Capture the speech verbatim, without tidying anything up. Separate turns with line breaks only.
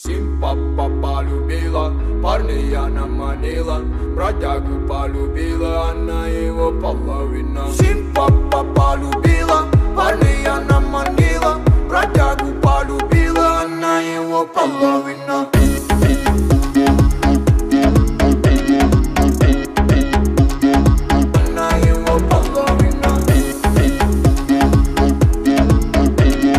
Сим-папа полюбила, парня она манила, бродягу полюбила, она его половина. Сим-папа полюбила.